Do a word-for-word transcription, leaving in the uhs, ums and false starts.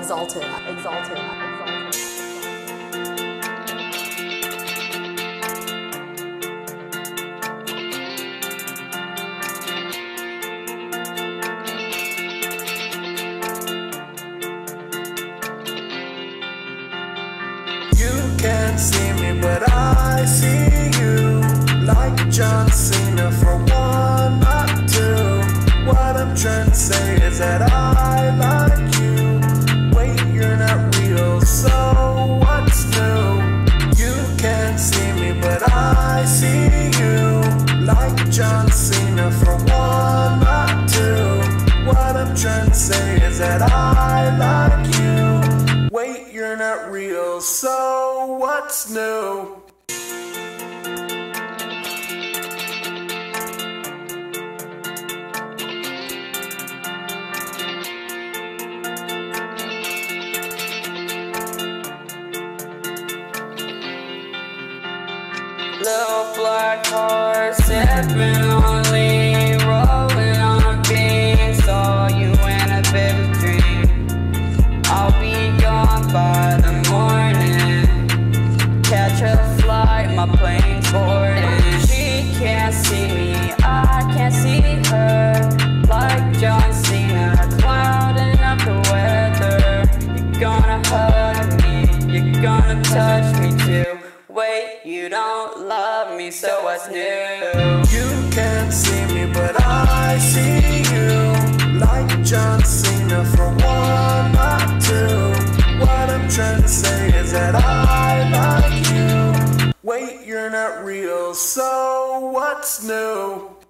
Exalted, Exalted, Exalted. You can't see me, but I see you. Like John Cena for one, not two. What I'm trying to say is that I like you. Wait, you're not real, so what's new? You can't see me, but I see you. Like John Cena for one, not two. What I'm trying to say is that I like you. Wait, you're not real, so what's new? Lil Blackheart, sippin' only, rollin on a beam. Saw you in a vivid dream. I'll be gone by the morning. Catch a flight, my plane's boarding. She can't see me, I can't see her. Like John Cena, clouding up the weather. You're gonna hug me, you're gonna touch me too. Wait, you don't love me, so what's new? You can't see me, but I see you. Like John Cena for one, not two. What I'm trying to say is that I like you. Wait, you're not real, so what's new?